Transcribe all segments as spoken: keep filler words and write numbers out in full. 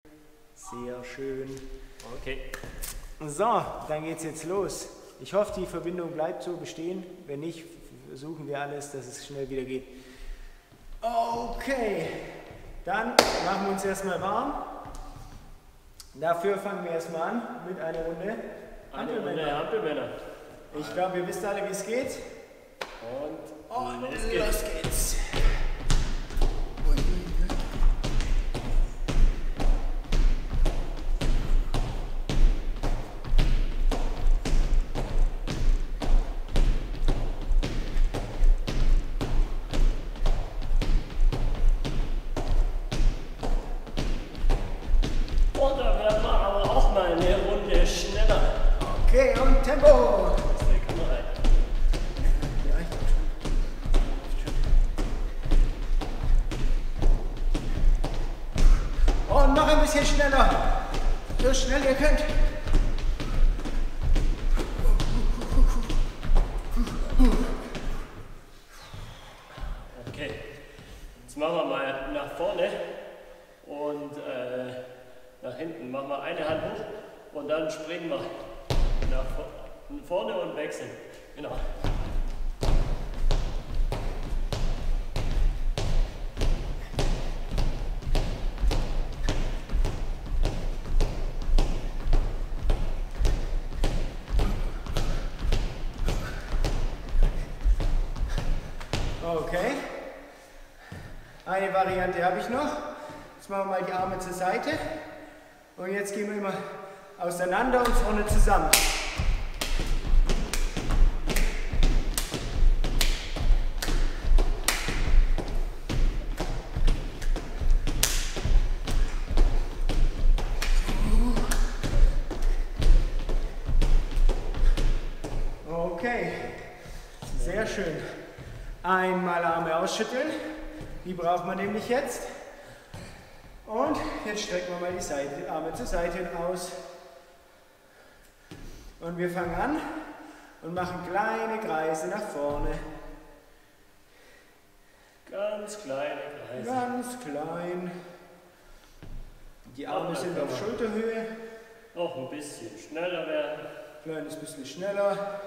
Sehr schön. Okay. So, dann geht's jetzt los. Ich hoffe, die Verbindung bleibt so bestehen. Wenn nicht, versuchen wir alles, dass es schnell wieder geht. Okay, dann machen wir uns erstmal warm. Dafür fangen wir erstmal an mit einer Runde Ampelmänner. Ampelmänner. Ich glaube, ihr wisst alle, wie es geht. Und, Und los los geht's. geht's. Und dann werden wir aber auch mal eine Runde schneller. Okay, und Tempo. Das ist eine Kamera. Ja, ich glaub schon. Und noch ein bisschen schneller. So schnell ihr könnt. Okay. Jetzt machen wir mal nach vorne und äh, nach hinten. Machen wir eine Hand hoch und dann springen wir nach vorne und wechseln. Genau. Okay. Eine Variante habe ich noch. Jetzt machen wir mal die Arme zur Seite. Und jetzt gehen wir immer auseinander und vorne zusammen. Okay, sehr schön. Einmal Arme ausschütteln, die braucht man nämlich jetzt. Und jetzt strecken wir mal die Seite, Arme zur Seite aus. Und wir fangen an und machen kleine Kreise nach vorne. Ganz kleine Kreise. Ganz klein. Die Arme sind auf Schulterhöhe. Noch ein bisschen schneller werden. Kleines bisschen schneller.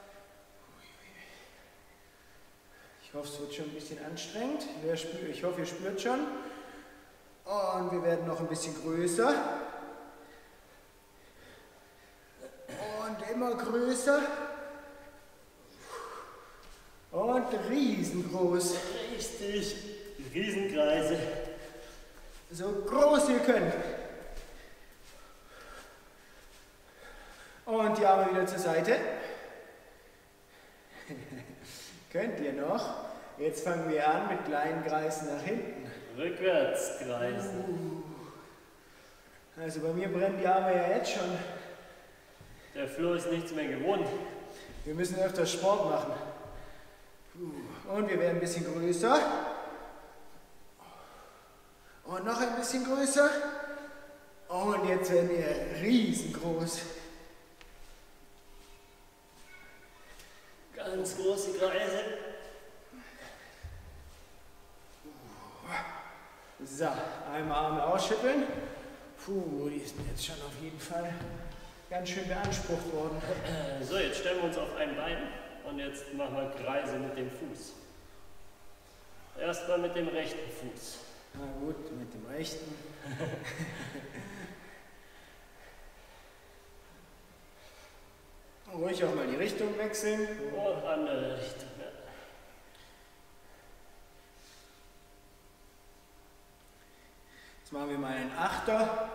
Ich hoffe, es wird schon ein bisschen anstrengend. Wer spürt, ich hoffe, ihr spürt schon. Und wir werden noch ein bisschen größer. Und immer größer. Und riesengroß. Richtig. Riesenkreise. So groß ihr könnt. Und die Arme wieder zur Seite. Könnt ihr noch? Jetzt fangen wir an mit kleinen Kreisen nach hinten. Rückwärts kreisen. Uh. Also bei mir brennen die Arme ja jetzt schon. Der Flo ist nichts mehr gewohnt. Wir müssen öfter Sport machen. Und wir werden ein bisschen größer. Und noch ein bisschen größer. Und jetzt werden wir riesengroß. Ganz große Kreise. So, einmal Arme ausschütteln. Puh, die sind jetzt schon auf jeden Fall ganz schön beansprucht worden. So, jetzt stellen wir uns auf ein Bein und jetzt machen wir Kreise mit dem Fuß. Erstmal mit dem rechten Fuß. Na gut, mit dem rechten. Ruhig auch mal die Richtung wechseln. Und andere Richtung. Ja. Jetzt machen wir mal einen Achter.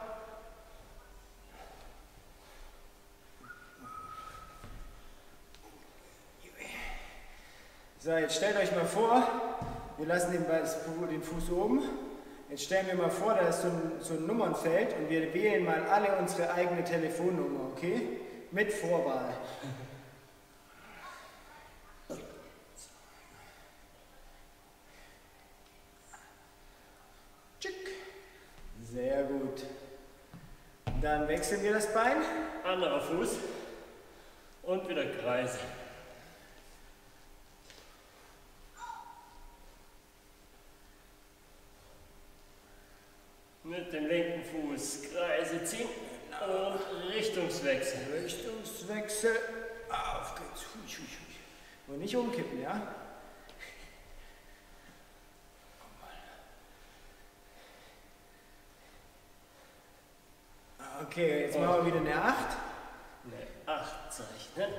So, jetzt stellt euch mal vor, wir lassen den, den Fuß oben. Jetzt stellen wir mal vor, da ist so ein, so ein Nummernfeld und wir wählen mal alle unsere eigene Telefonnummer, okay? Mit Vorwahl. Sehr gut. Dann wechseln wir das Bein. Anderer Fuß und wieder Kreise. Mit dem linken Fuß Kreise ziehen und Richtungswechsel. Richtungswechsel. Auf geht's. Hui, hui, hui. Und nicht umkippen, ja? Okay, jetzt machen wir wieder eine acht. Eine acht zeichnen.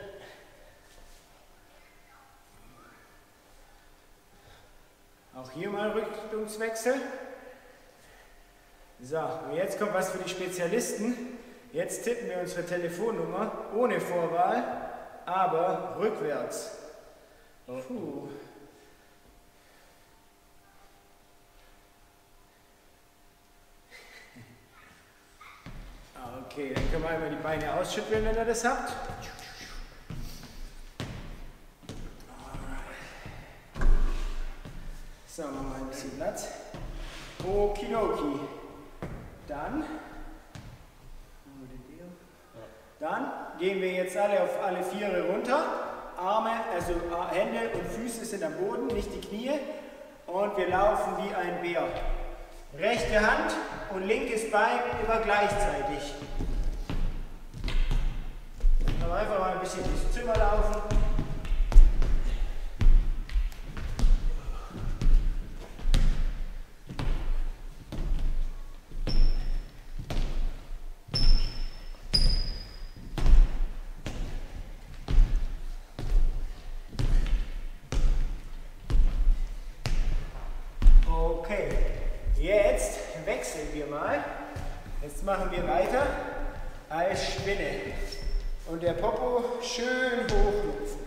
Auch hier mal Richtungswechsel. So, und jetzt kommt was für die Spezialisten. Jetzt tippen wir unsere Telefonnummer ohne Vorwahl, aber rückwärts. Puh. Okay, dann können wir einmal die Beine ausschütteln, wenn ihr das habt. So, machen wir mal ein bisschen Platz. Okidoki. Dann, dann gehen wir jetzt alle auf alle Viere runter. Arme, also Hände und Füße sind am Boden, nicht die Knie. Und wir laufen wie ein Bär. Rechte Hand und linkes Bein immer gleichzeitig. Aber einfach mal ein bisschen durchs Zimmer laufen. Okay, jetzt wechseln wir mal. Jetzt machen wir weiter als Spinne. Und der Popo schön hochlupfen.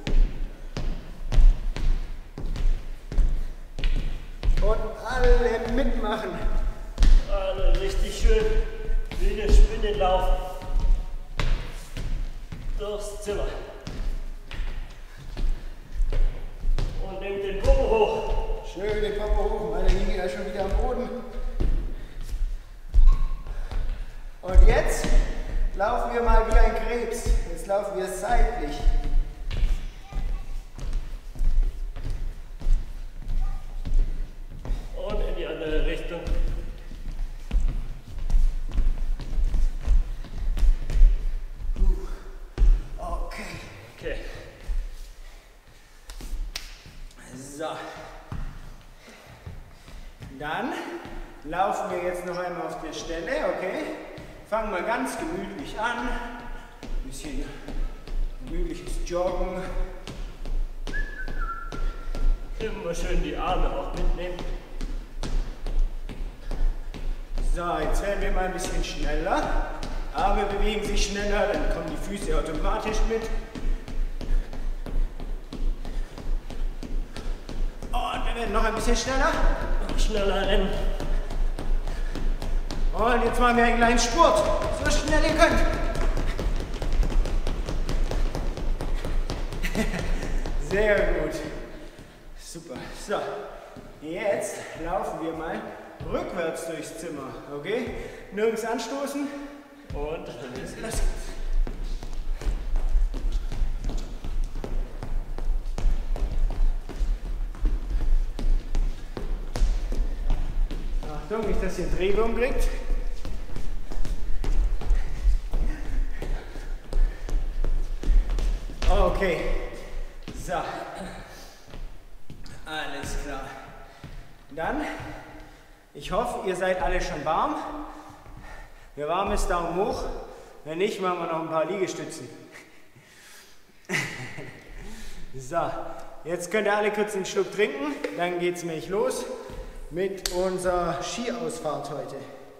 Und alle mitmachen. Alle richtig schön wie eine Spinne laufen. Durchs Zimmer. Und nehmt den Popo hoch. Schön den Popo hoch, meine liegen ja schon wieder am Boden. Und jetzt laufen wir mal wie ein Krebs. Jetzt laufen wir seitlich. Und in die andere Richtung. Okay. Okay. So. Dann laufen wir jetzt noch einmal auf der Stelle, okay? Fangen wir ganz gemütlich an. Ein bisschen gemütliches Joggen. Immer schön die Arme auch mitnehmen. So, jetzt werden wir mal ein bisschen schneller. Arme bewegen sich schneller, dann kommen die Füße automatisch mit. Und wir werden noch ein bisschen schneller. Noch schneller rennen. Und jetzt machen wir einen kleinen Spurt. So schnell ihr könnt. Sehr gut. Super. So, jetzt laufen wir mal rückwärts durchs Zimmer. Okay? Nirgends anstoßen. Und dann ist Los. Achtung, nicht, dass ihr Drehwurm kriegt. Okay, so, alles klar. Dann, ich hoffe, ihr seid alle schon warm. Wer warm ist, Daumen hoch. Wenn nicht, machen wir noch ein paar Liegestützen. So, jetzt könnt ihr alle kurz einen Schluck trinken. Dann geht es nämlich los mit unserer Skiausfahrt heute.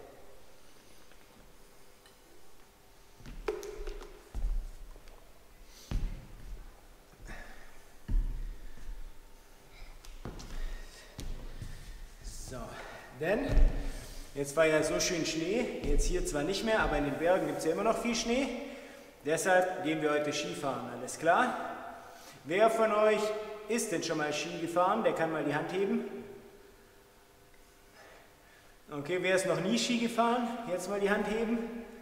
So, denn jetzt war ja so schön Schnee, jetzt hier zwar nicht mehr, aber in den Bergen gibt es ja immer noch viel Schnee. Deshalb gehen wir heute Skifahren, alles klar? Wer von euch ist denn schon mal Ski gefahren? Der kann mal die Hand heben. Okay, wer ist noch nie Ski gefahren? Jetzt mal die Hand heben.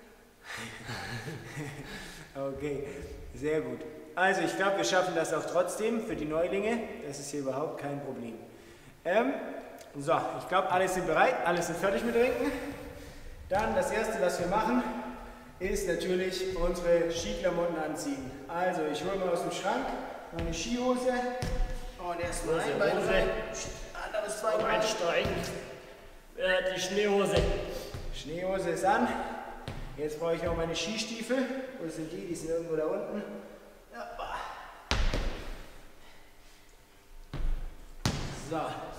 Okay, sehr gut. Also ich glaube, wir schaffen das auch trotzdem für die Neulinge. Das ist hier überhaupt kein Problem. Ähm, so, ich glaube, alle sind bereit, alle sind fertig mit Trinken. Dann das erste, was wir machen, ist natürlich unsere Skiklamotten anziehen. Also ich hole mal aus dem Schrank meine Skihose und erstmal ein Bein rein, anderes Bein rein. Einsteigen. Äh, die Schneehose. Schneehose ist an. Jetzt brauche ich noch meine Skistiefel. Wo sind die? Die sind irgendwo da unten. Ja. So.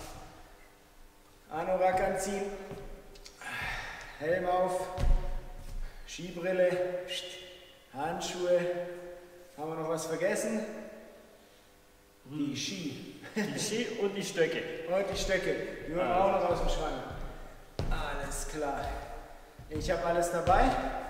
Anorak anziehen. Helm auf. Skibrille. Handschuhe. Haben wir noch was vergessen? Die Ski. Die Ski und die Stöcke. Und die Stöcke. Die holen wir auch noch aus dem Schrank. Alles klar. Ich habe alles dabei.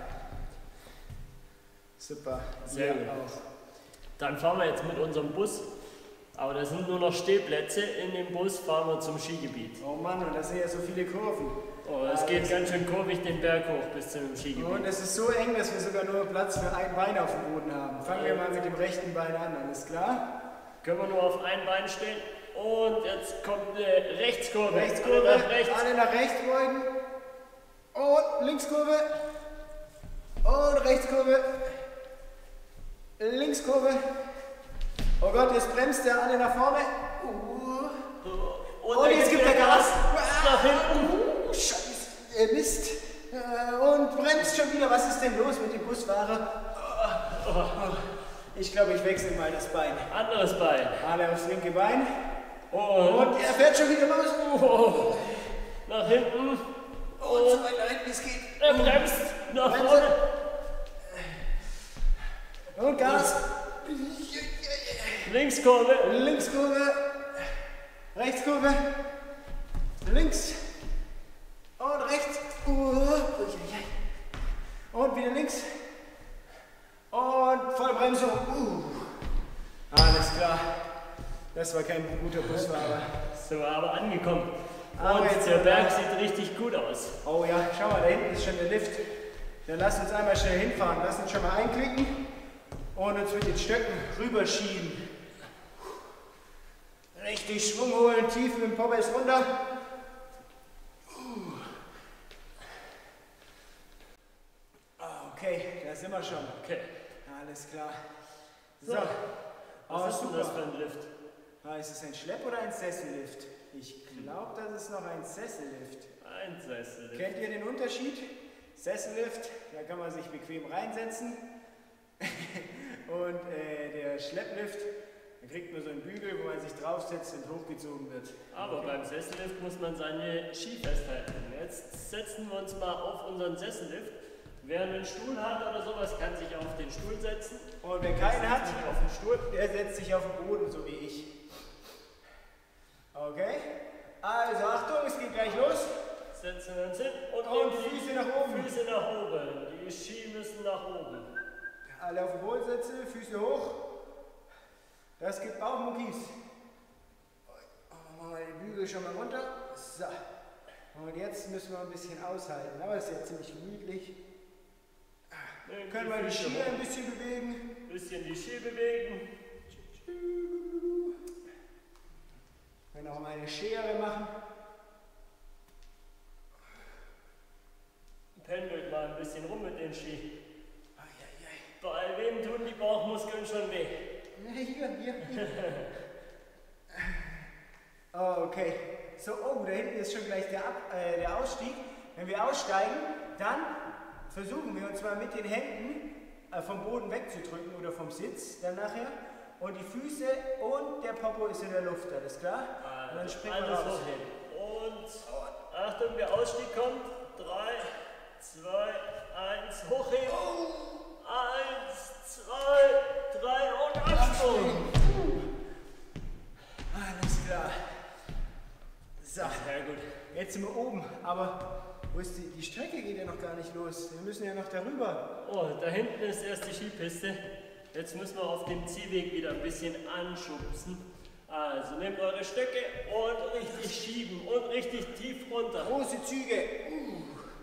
Super. Sehr gut. Auch. Dann fahren wir jetzt mit unserem Bus. Aber da sind nur noch Stehplätze. In dem Bus fahren wir zum Skigebiet. Oh Mann, und da sind ja so viele Kurven. Oh, es geht ganz schön kurvig den Berg hoch bis zum Skigebiet. Und es ist so eng, dass wir sogar nur Platz für ein Bein auf dem Boden haben. Fangen wir mal mit dem rechten Bein an, alles klar? Können wir nur auf ein Bein stehen. Und jetzt kommt eine Rechtskurve. Rechtskurve, alle nach rechts. alle nach rechts beugen. Und Linkskurve. Und Rechtskurve. Linkskurve. Oh Gott, jetzt bremst er, alle nach vorne. Uh. Und, Und jetzt gibt er Gas. Nach hinten. Uh, Scheiße, äh, Mist. Äh, und bremst schon wieder. Was ist denn los mit dem Busfahrer? Oh, oh, oh. Ich glaube, ich wechsle mal das Bein. Anderes Bein. Alle aufs linke Bein. Und, und er fährt schon wieder los. Oh. Nach hinten. Und so weit nach hinten es geht. Er bremst nach Bremse. vorne. Und Gas. Linkskurve. Linkskurve. Rechtskurve. Links. Und rechts. Und wieder links. Und Vollbremsung. Uh. Alles klar. Das war kein guter Busfahrer. So, aber angekommen. Aber und jetzt der Berg da. sieht richtig gut aus. Oh ja, schau mal, da hinten ist schon der Lift. Dann lass uns einmal schnell hinfahren. Lass uns schon mal einklicken und uns mit den Stöcken rüberschieben. Richtig Schwung holen, tief mit dem Pommes runter. Okay, da sind wir schon. Okay. Alles klar. So, So. Was oh, ist denn super. das für ein Lift? Ah, ist es ein Schlepp- oder ein Sessellift? Ich glaube, das ist noch ein Sessellift. Ein Sessellift. Kennt ihr den Unterschied? Sessellift, da kann man sich bequem reinsetzen. Und äh, der Schlepplift, da kriegt man so einen Bügel, wo man sich draufsetzt und hochgezogen wird. Aber okay. beim Sessellift muss man seine Ski festhalten. Jetzt setzen wir uns mal auf unseren Sessellift. Wer einen Stuhl hat oder sowas, kann sich auf den Stuhl setzen. Und wer keinen hat, sich auf den Stuhl. der setzt sich auf den Boden, so wie ich. Okay? Also Achtung, es geht gleich los. Setzen wir uns hin und, Und nehmen die Füße nach oben. Füße nach oben. Die Ski müssen nach oben. Alle auf den Boden setzen, Füße hoch. Das gibt Bauchmuckis. Machen wir mal den Bügel schon mal runter. So. Und jetzt müssen wir ein bisschen aushalten. Aber es ist ja ziemlich gemütlich. Nehmen Können wir die Füße Ski hoch. ein bisschen bewegen. Ein bisschen die Ski bewegen. Können auch mal eine Schere machen. Pendelt mal ein bisschen rum mit den Ski. Ai, ai, ai. Bei wem tun die Bauchmuskeln schon weh? Ja, hier, hier, hier. Oh, okay. So, oh, da hinten ist schon gleich der, Ab, äh, der Ausstieg. Wenn wir aussteigen, dann versuchen wir uns mal mit den Händen äh, vom Boden wegzudrücken oder vom Sitz dann nachher. Und die Füße und der Popo ist in der Luft, alles klar? Also Und dann springen wir alles raus. hochheben. Und Achtung, der Ausstieg kommt. drei, zwei, eins, hochheben. Oh. eins, zwei, drei und Absprung. Alles klar. So, Sehr gut. jetzt sind wir oben, aber wo ist die, die Strecke geht ja noch gar nicht los. Wir müssen ja noch darüber. Oh, da hinten ist erst die Skipiste. Jetzt müssen wir auf dem Ziehweg wieder ein bisschen anschubsen. Also nehmt eure Stöcke und richtig schieben und richtig tief runter. Große Züge. Uh.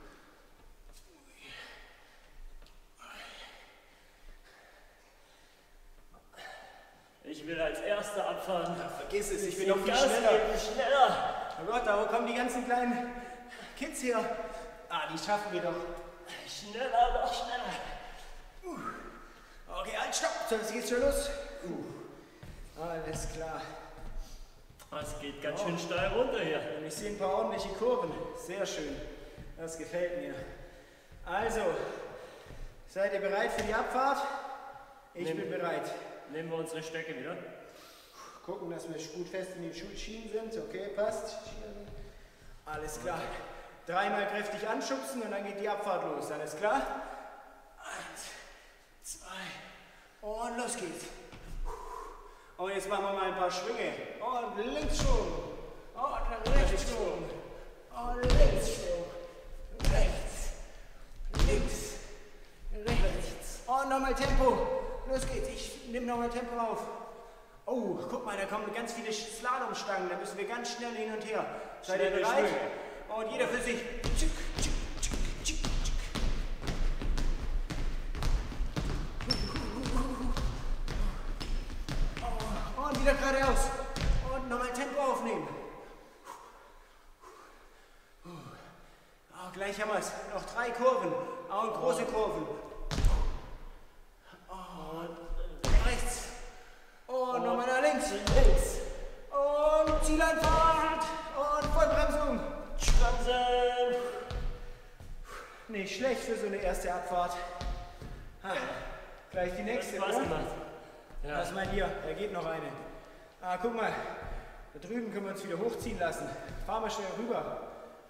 Ich will als Erster abfahren. Ja, vergiss es, ich bin Bisschen noch viel Gas schneller. geben, schneller. Oh Gott, da kommen die ganzen kleinen Kids her. Ah, die schaffen wir doch. Schneller, noch schneller. Uh. Okay, halt, stopp. So, jetzt geht's schon los. Uh. Alles klar. Es geht ganz schön steil runter hier. Ich sehe ein paar ordentliche Kurven. Sehr schön. Das gefällt mir. Also, seid ihr bereit für die Abfahrt? Ich Nehmen, bin bereit. Nehmen wir unsere Stöcke wieder. Gucken, dass wir gut fest in den Schienen sind. Okay, passt. Alles klar. Dreimal kräftig anschubsen und dann geht die Abfahrt los. Alles klar? Eins, zwei und los geht's. Und jetzt machen wir mal ein paar Schwünge. Und links Schwung. Und rechts Schwung. Und links Schwung. Rechts. Links. Rechts. Und nochmal Tempo. Los geht's. Ich nehme nochmal Tempo auf. Oh, guck mal, da kommen ganz viele Slalomstangen. Da müssen wir ganz schnell hin und her. Seid ihr bereit? Und jeder für sich. Und wieder geradeaus. Und nochmal Tempo aufnehmen. Oh, gleich haben wir es. Noch drei Kurven. Und große Kurven. Und rechts. Und nochmal nach links. Links. Und Zieleinfahrt. Und Vollbremsung. Bremsen. Nicht schlecht für so eine erste Abfahrt. Ha, gleich die nächste. Spaß gemacht. Ja. Was meint ihr? Da geht noch eine. Ah, guck mal. Da drüben können wir uns wieder hochziehen lassen. Fahren wir schnell rüber.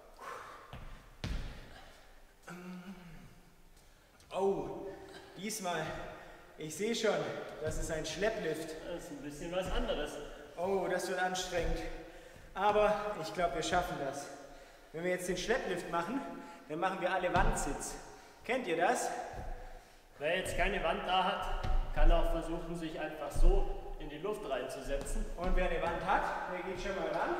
Oh, diesmal. Ich sehe schon, das ist ein Schlepplift. Das ist ein bisschen was anderes. Oh, das wird anstrengend. Aber ich glaube, wir schaffen das. Wenn wir jetzt den Schlepplift machen, dann machen wir alle Wandsitz. Kennt ihr das? Wer jetzt keine Wand da hat, kann auch versuchen, sich einfach so in die Luft reinzusetzen. Und wer eine Wand hat, der geht schon mal ran.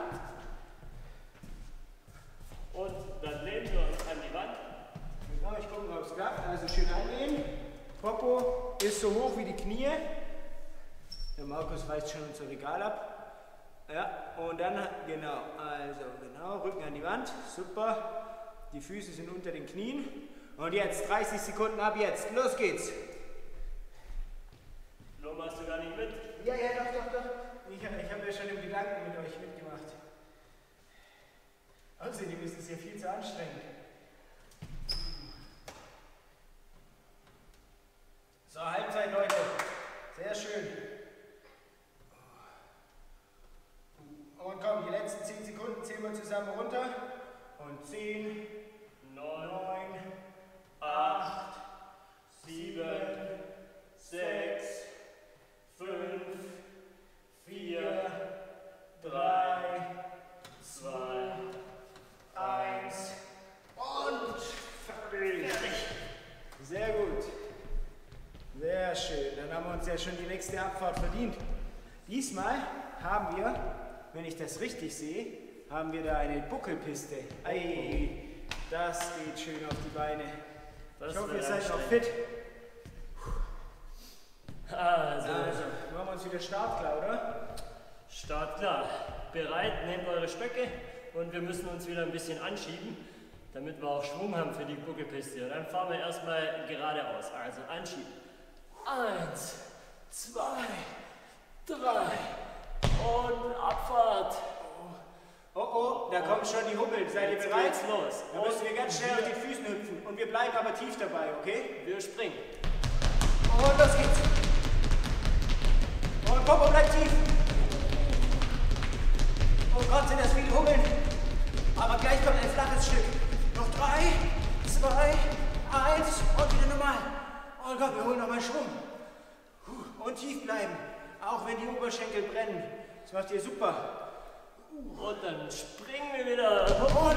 Und dann lehnen wir uns an die Wand. Genau, ich gucke, ob es klappt. Also schön einlehnen. Popo ist so hoch wie die Knie. Der Markus reißt schon unser Regal ab. Ja, und dann, genau, also genau, Rücken an die Wand. Super. Die Füße sind unter den Knien. Und jetzt dreißig Sekunden ab jetzt. Los geht's. Flo, machst du gar nicht mit? Ja, ja, doch, doch, doch. Ich, ich habe ja schon im Gedanken mit euch mitgemacht. Außerdem ist es ja viel zu anstrengend. So, Halbzeit, Leute. Sehr schön. Und komm, die letzten zehn Sekunden zählen wir zusammen runter. Und zehn, neun, acht, sieben, sechs, fünf, vier, drei, zwei, eins und fertig. Sehr gut. Sehr schön. Dann haben wir uns ja schon die nächste Abfahrt verdient. Diesmal haben wir, wenn ich das richtig sehe, haben wir da eine Buckelpiste. Ei, das geht schön auf die Beine. Das ich hoffe, ihr wird seid noch anstrengend. fit. Also, Also, machen wir uns wieder startklar, oder? startklar. Bereit, nehmt eure Stöcke und wir müssen uns wieder ein bisschen anschieben, damit wir auch Schwung haben für die Buckelpiste. Und dann fahren wir erstmal geradeaus. Also anschieben. Eins, zwei, drei und Abfahrt. Oh oh, da kommen schon die Hubbel. Seid ihr Jetzt bereit? geht's los. Da müssen wir ganz schnell auf die Füßen hüpfen. Und wir bleiben aber tief dabei, okay? Wir springen. Und los geht's. Und Popo bleibt tief. Oh Gott, sind das viele Hubbeln. Aber gleich kommt ein flaches Stück. Noch drei, zwei, eins und wieder normal. Oh Gott, wir holen nochmal Schwung. Und tief bleiben, auch wenn die Oberschenkel brennen. Das macht ihr super. Und dann springen wir wieder. Und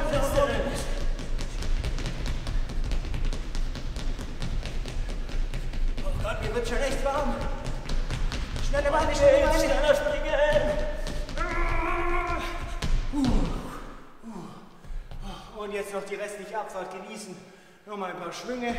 oh Gott, mir wird schon echt warm. Schnelle Beine, schnelle Beine. Schneller springen. Und jetzt noch die restliche Abfahrt genießen. Nochmal ein paar Schwünge.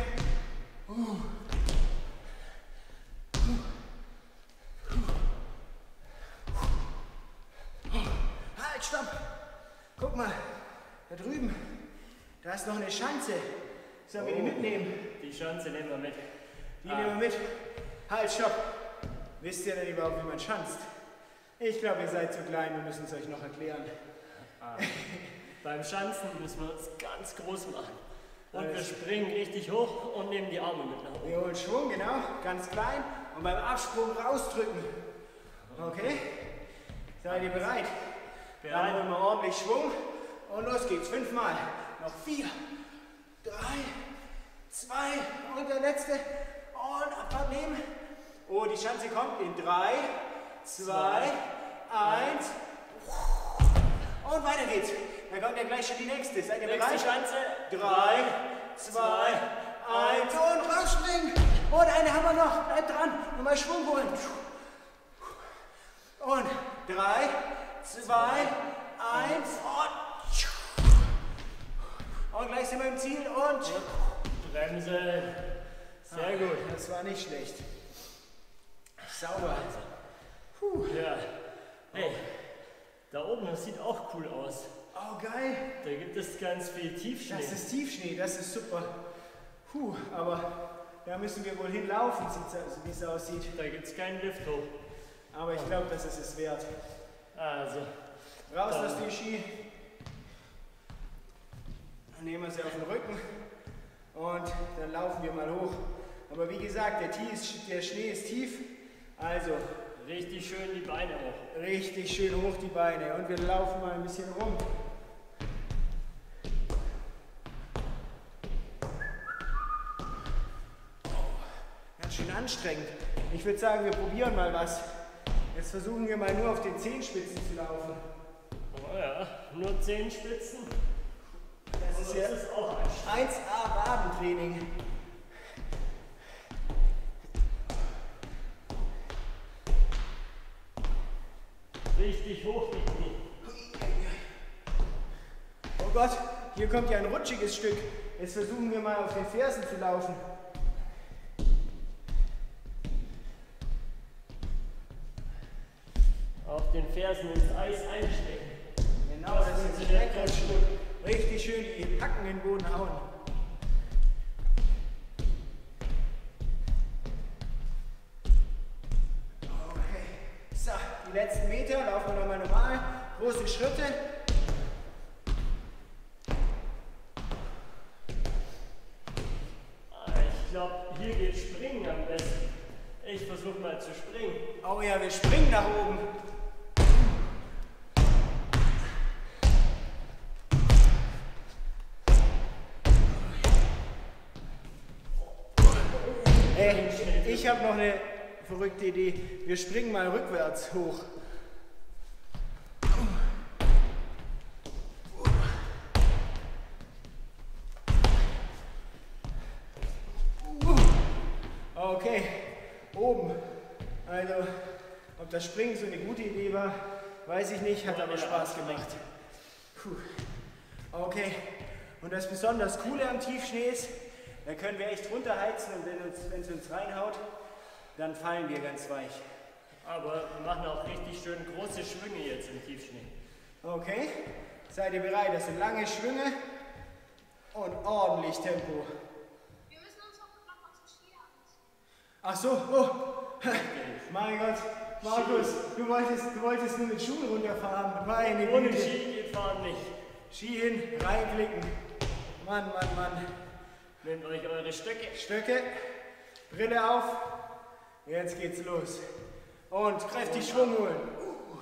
Halt, stopp! Guck mal, da drüben, Da ist noch eine Schanze. Sollen wir die mitnehmen? Die Schanze nehmen wir mit. Die ah. nehmen wir mit. Halt, stopp. Wisst ihr denn überhaupt, wie man schanzt? Ich glaube, ihr seid zu klein, wir müssen es euch noch erklären. Ah. Beim Schanzen müssen wir uns ganz groß machen. Und also wir springen richtig hoch und nehmen die Arme mit nach oben. Wir holen Schwung, genau, ganz klein. Und beim Absprung rausdrücken. Okay? Seid ihr bereit? Bereit. Dann holen wir ordentlich Schwung. Und los geht's. Fünfmal. Noch vier, drei, zwei und der letzte. Und Abfahrt nehmen. Oh, die Schanze kommt in drei, zwei, eins. Und weiter geht's. Da kommt ja gleich schon die nächste. Seid ihr bereit? Nächste Schanze. drei, zwei, eins und rausspringen. Und eine haben wir noch. Bleibt dran. Nochmal Schwung holen. Und drei, zwei, eins und Und gleich sind wir im Ziel und Bremse. Sehr ah, gut. Das war nicht schlecht. Sauber. Puh. Ja. Hey, da oben, das sieht auch cool aus. Oh, geil. Da gibt es ganz viel Tiefschnee. Das ist Tiefschnee, das ist super. Puh, aber da müssen wir wohl hinlaufen, so wie es aussieht. Da gibt es keinen Lift hoch. Aber ich glaube, das ist es wert. Also. Raus aus die Ski. Dann nehmen wir sie auf den Rücken und dann laufen wir mal hoch. Aber wie gesagt, der, tief, der Schnee ist tief, also richtig schön die Beine hoch. Richtig schön hoch die Beine und wir laufen mal ein bisschen rum. Oh, ganz schön anstrengend. Ich würde sagen, wir probieren mal was. Jetzt versuchen wir mal nur auf den Zehenspitzen zu laufen. Oh ja, nur Zehenspitzen. Das ist ja eins A Wadentraining. Richtig hoch die Knie. Oh Gott, hier kommt ja ein rutschiges Stück. Jetzt versuchen wir mal auf den Fersen zu laufen. Auf den Fersen ins Eis einstecken. Genau, das, das ist ein Stück. Richtig schön die Hacken in den Boden hauen. Okay, so, die letzten Meter laufen wir nochmal normal. Große Schritte. Ich glaube, hier geht Springen am besten. Ich versuche mal zu springen. Oh ja, wir springen nach oben. Hey, ich habe noch eine verrückte Idee. Wir springen mal rückwärts hoch. Okay, oben. Also, ob das Springen so eine gute Idee war, weiß ich nicht, hat aber Spaß gemacht. Puh. Okay, und das besonders Coole am Tiefschnee ist, da können wir echt runterheizen und wenn es uns, uns reinhaut, dann fallen wir ganz weich. Aber wir machen auch richtig schön große Schwünge jetzt im Tiefschnee. Okay, seid ihr bereit? Das sind lange Schwünge und ordentlich Tempo. Wir müssen uns auch noch unsere Ski anziehen. Ach so, oh, mein Gott, Markus, du wolltest, du wolltest nur mit Schuhen runterfahren. Meine Ohne Güte. Ski geht fahren nicht. Ski hin, reinblicken. Mann, Mann, Mann. Nehmt euch eure Stöcke. Stöcke, Brille auf. Jetzt geht's los. Und kräftig Schwung holen. Uh,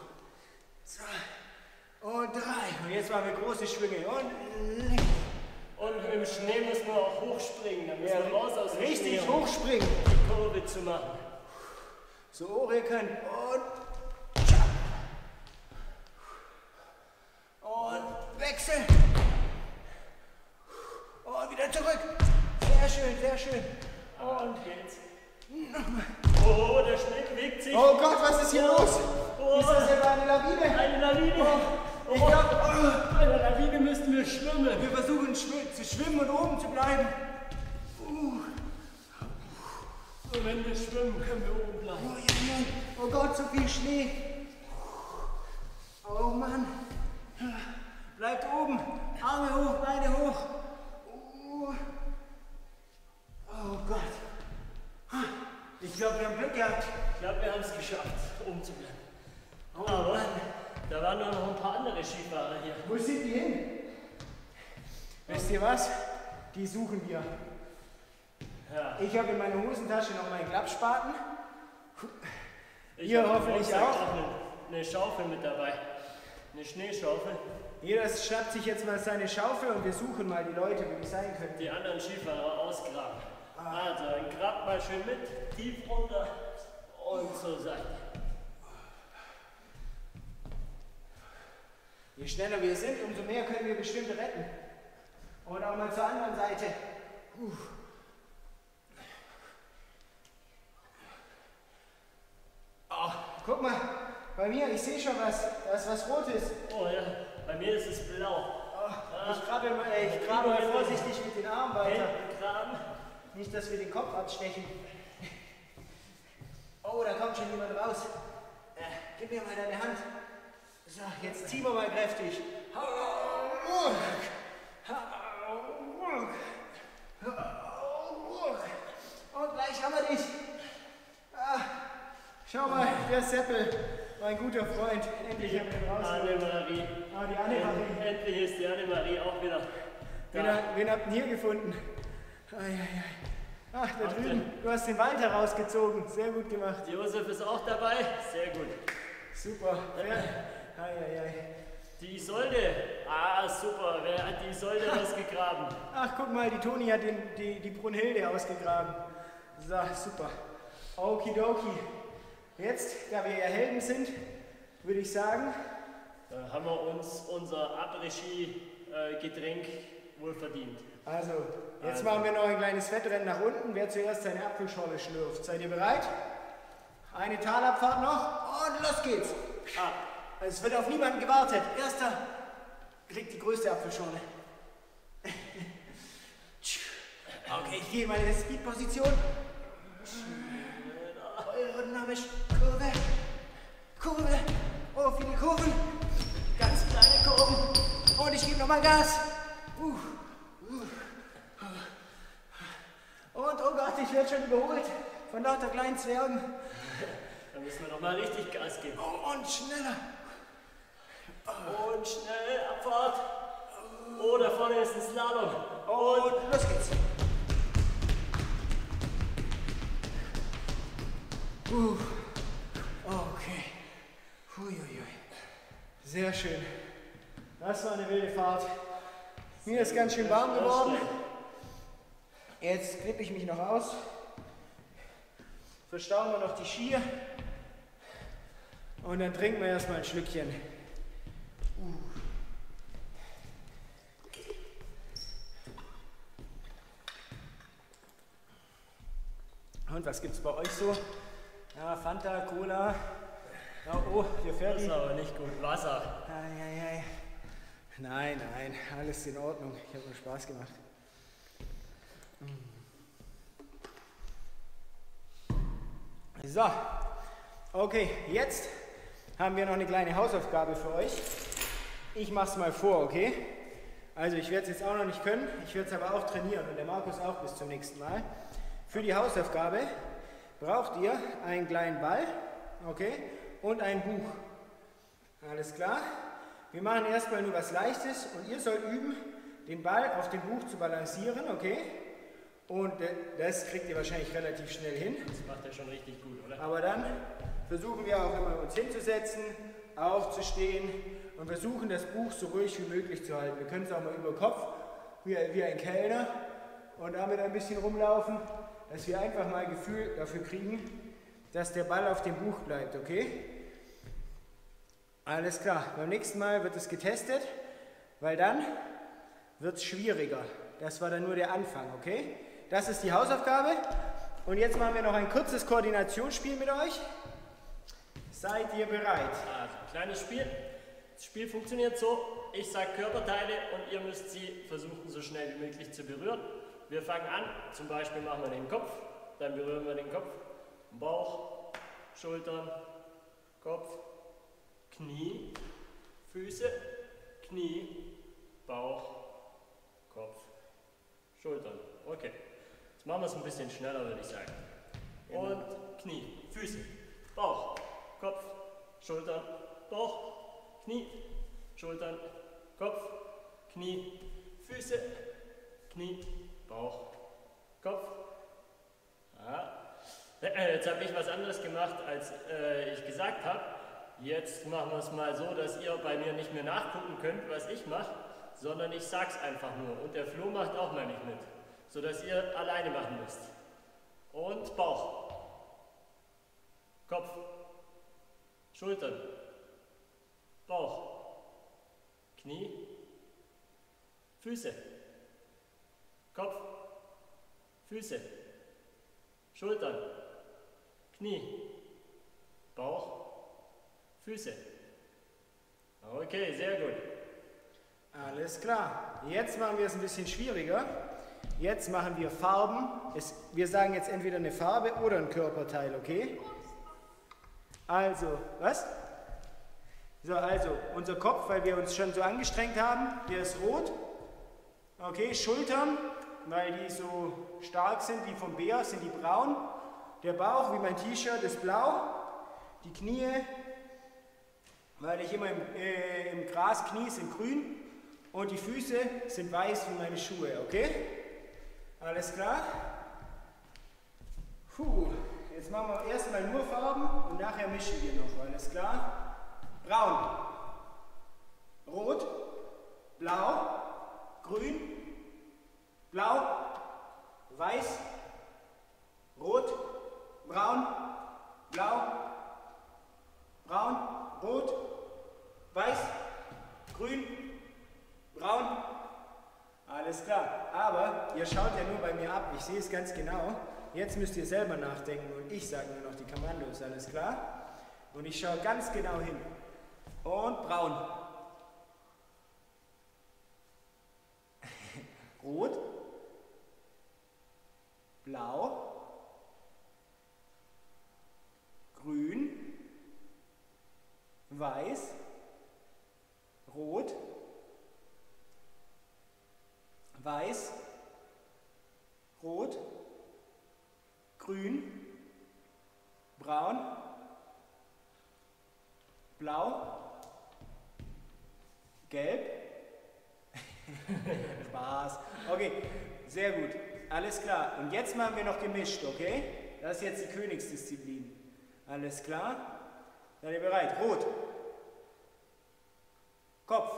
zwei und drei. Und jetzt machen wir große Schwünge. Und links. Und im Schnee müssen wir auch hochspringen. Dann müssen Ja, wir raus aus dem richtig Schnee, hochspringen. um die Kurve zu machen. So hoch ihr könnt. Und Und wechseln. Und wieder zurück. Sehr schön, sehr schön. Und geht's. nochmal. Oh, der Schnee bewegt sich. Oh Gott, was ist hier oh. los? Oh. Ist das etwa eine Lawine? Eine Lawine. Oh. Ich Oh. glaub, oh. Bei der Lawine müssen wir schwimmen. Wir versuchen schw zu schwimmen und oben zu bleiben. Uh. Und wenn wir schwimmen, können wir oben bleiben. Oh, ja, ja. Oh Gott, so viel Schnee. Oh Mann. Bleibt oben. Arme hoch, Beine hoch. Wisst ihr was? Die suchen wir. Ja. Ich habe in meiner Hosentasche noch meinen Klappspaten. Ich Ihr hab im hoffentlich Rucksack auch. eine, eine Schaufel mit dabei. Eine Schneeschaufel. Jeder schnappt sich jetzt mal seine Schaufel und wir suchen mal die Leute, wo die sein könnten. Die anderen Skifahrer ausgraben. Also, dann grabt mal schön mit, tief runter und zur Seite. Je schneller wir sind, umso mehr können wir bestimmt retten. Und auch mal zur anderen Seite. Uh. Oh, guck mal, bei mir, ich sehe schon was. Da ist was Rotes. Oh ja, bei mir ist es blau. Oh, ich grabe mal, äh, ich grabe mal vorsichtig mit den Armen weiter. Hände graben. Nicht, dass wir den Kopf abstechen. Oh, da kommt schon jemand raus. Äh, gib mir mal deine Hand. So, jetzt ziehen wir mal kräftig. Und gleich haben wir dich. Ah, schau mal, der Seppel, mein guter Freund. Endlich haben wir ihn rausgeholt. Annemarie. Ah, die Annemarie. Endlich ist die Annemarie auch wieder Wen, da. wen habt ihr hier gefunden? Ai, ai, ai. Ach, da Warte. drüben. Du hast den Wald herausgezogen. Sehr gut gemacht. Josef ist auch dabei. Sehr gut. Super. Wer? Ai, ai, ai. Die Isolde. Ah, super. Wer hat die Isolde ausgegraben? Ach, guck mal, die Toni hat den, die, die Brunhilde ausgegraben. So, super. Okidoki. Jetzt, da wir ja Helden sind, würde ich sagen, Da haben wir uns unser Après-Ski-Getränk wohl verdient. also, jetzt Also. machen wir noch ein kleines Wettrennen nach unten. Wer zuerst seine Apfelschorle schlürft. Seid ihr bereit? Eine Talabfahrt noch und los geht's. Ah, Es wird auf niemanden gewartet. Erster kriegt die größte Apfelschorle. Okay, ich gehe in meine Speed-Position. Aerodynamisch. Kurve. Kurve. Oh, viele Kurven. Ganz kleine Kurven. Und ich gebe nochmal Gas. Uh. Uh. Und oh Gott, ich werde schon überholt von lauter kleinen Zwergen. da müssen wir noch mal richtig Gas geben. Oh, und schneller. Und schnell Abfahrt. Oh, da vorne ist ein Slalom. Und los geht's. Uh, okay. Huiuiui. Sehr schön. Das war eine wilde Fahrt. Mir ist ganz schön warm geworden. Jetzt klippe ich mich noch aus. Verstauen wir noch die Skier. Und dann trinken wir erstmal ein Schlückchen. Und was gibt's bei euch so? Ja, Fanta, Cola. Ja, oh, hier fährt Das die. ist aber nicht gut. Wasser. Ei, ei, ei. Nein, nein, alles in Ordnung. Ich habe nur Spaß gemacht. So, okay, jetzt haben wir noch eine kleine Hausaufgabe für euch. Ich mache es mal vor, okay? Also ich werde es jetzt auch noch nicht können, ich werde es aber auch trainieren und der Markus auch bis zum nächsten Mal. Für die Hausaufgabe braucht ihr einen kleinen Ball, okay, und ein Buch. Alles klar? Wir machen erstmal nur was Leichtes und ihr sollt üben, den Ball auf dem Buch zu balancieren, okay? Und das kriegt ihr wahrscheinlich relativ schnell hin. Das macht er schon richtig gut, oder? Aber dann versuchen wir auch immer uns hinzusetzen, aufzustehen und versuchen das Buch so ruhig wie möglich zu halten. Wir können es auch mal über den Kopf, wie, wie ein Kellner, und damit ein bisschen rumlaufen, dass wir einfach mal ein Gefühl dafür kriegen, dass der Ball auf dem Buch bleibt, okay? Alles klar, beim nächsten Mal wird es getestet, weil dann wird es schwieriger. Das war dann nur der Anfang, okay? Das ist die Hausaufgabe. Und jetzt machen wir noch ein kurzes Koordinationsspiel mit euch. Seid ihr bereit? Also, kleines Spiel. Das Spiel funktioniert so, ich sage Körperteile und ihr müsst sie versuchen, so schnell wie möglich zu berühren. Wir fangen an, zum Beispiel machen wir den Kopf, dann berühren wir den Kopf, Bauch, Schultern, Kopf, Knie, Füße, Knie, Bauch, Kopf, Schultern. Okay, jetzt machen wir es ein bisschen schneller, würde ich sagen. Und Knie, Füße, Bauch, Kopf, Schultern, Bauch, Knie, Schultern, Kopf, Knie, Füße. Füße, Knie, Bauch, Kopf. Ja. Jetzt habe ich was anderes gemacht, als äh, ich gesagt habe. Jetzt machen wir es mal so, dass ihr bei mir nicht mehr nachgucken könnt, was ich mache, sondern ich sag's einfach nur. Und der Flo macht auch mal nicht mit, sodass ihr alleine machen müsst. Und Bauch, Kopf, Schultern, Bauch, Knie, Füße, Kopf, Füße, Schultern, Knie, Bauch, Füße. Okay, sehr gut. Alles klar. Jetzt machen wir es ein bisschen schwieriger. Jetzt machen wir Farben. Es, wir sagen jetzt entweder eine Farbe oder ein Körperteil, okay? Also, was? So, also, unser Kopf, weil wir uns schon so angestrengt haben, der ist rot. Okay, Schultern, weil die so stark sind wie vom Bär, sind die braun. Der Bauch, wie mein T-Shirt, ist blau. Die Knie, weil ich immer im, äh, im Gras knie, sind grün. Und die Füße sind weiß wie meine Schuhe, okay? Alles klar? Puh, jetzt machen wir erstmal nur Farben und nachher mischen wir noch, alles klar? Braun, Rot, Blau, Grün, Blau, Weiß, Rot, Braun, Blau, Braun, Rot, Weiß, Grün, Braun. Alles klar. Aber ihr schaut ja nur bei mir ab. Ich sehe es ganz genau. Jetzt müsst ihr selber nachdenken und ich sage nur noch die Kommandos. Alles klar? Und ich schaue ganz genau hin. Und braun. Rot. Blau. Grün. Weiß, Rot, Weiß, Rot, Grün, Braun, Blau, Gelb. Spaß. Okay, sehr gut. Alles klar. Und jetzt machen wir noch gemischt, okay? Das ist jetzt die Königsdisziplin. Alles klar? Seid ihr bereit? Rot. Kopf.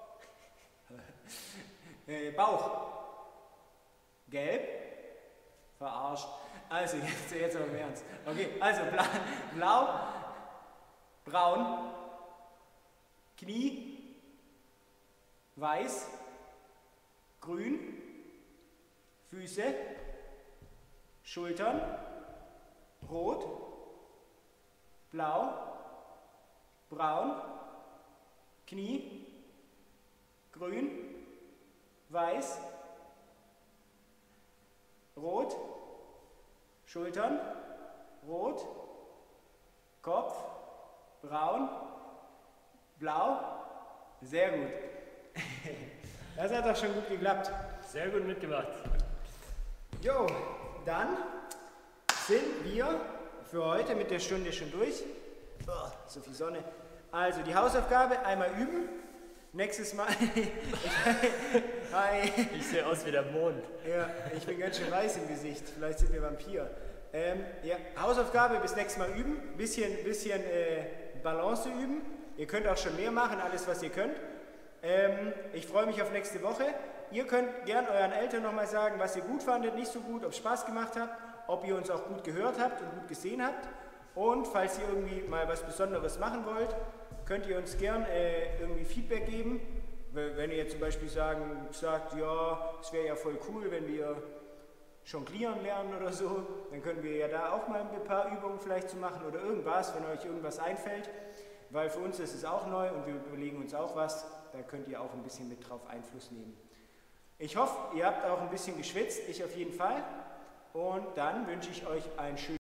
äh, Bauch. Gelb. Verarscht. Also, jetzt, jetzt aber im Ernst. Okay, also blau, blau, braun, Knie, weiß, grün, Füße, Schultern, rot, blau, braun, Knie, grün, weiß, rot, Schultern, rot, Kopf, braun, blau. Sehr gut. Das hat doch schon gut geklappt. Sehr gut mitgemacht. Jo, dann sind wir für heute mit der Stunde schon durch. Oh, so viel Sonne. Also die Hausaufgabe, einmal üben. Nächstes Mal. Hi. Ich sehe aus wie der Mond. Ja, ich bin ganz schön weiß im Gesicht. Vielleicht sind wir Vampir. Ähm, ja, Hausaufgabe, bis nächstes Mal üben. Bisschen, bisschen äh, Balance üben. Ihr könnt auch schon mehr machen, alles was ihr könnt. Ähm, ich freue mich auf nächste Woche. Ihr könnt gern euren Eltern nochmal sagen, was ihr gut fandet, nicht so gut, ob es Spaß gemacht hat, ob ihr uns auch gut gehört habt und gut gesehen habt. Und falls ihr irgendwie mal was Besonderes machen wollt, könnt ihr uns gern äh, irgendwie Feedback geben. Wenn ihr zum Beispiel sagen, sagt, ja, es wäre ja voll cool, wenn wir jonglieren lernen oder so, dann können wir ja da auch mal ein paar Übungen vielleicht zu machen oder irgendwas, wenn euch irgendwas einfällt. Weil für uns ist es auch neu und wir überlegen uns auch was, da könnt ihr auch ein bisschen mit drauf Einfluss nehmen. Ich hoffe, ihr habt auch ein bisschen geschwitzt, ich auf jeden Fall. Und dann wünsche ich euch einen schönen